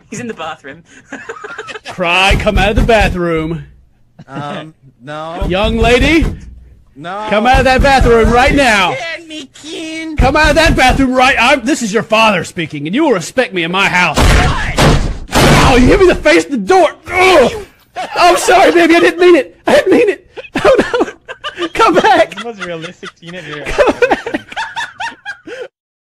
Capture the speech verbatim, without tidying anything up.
He's in the bathroom. Cry, come out of the bathroom. Um, no. Young lady, No. come out of that bathroom right now. Scared me, Ken. Come out of that bathroom right. I'm, this is your father speaking, and you will respect me in my house. Ow! You hit me in the face of the door. Oh, I'm sorry, baby. I didn't mean it. I didn't mean it. Oh no! Come back. The most realistic teenager. Come back.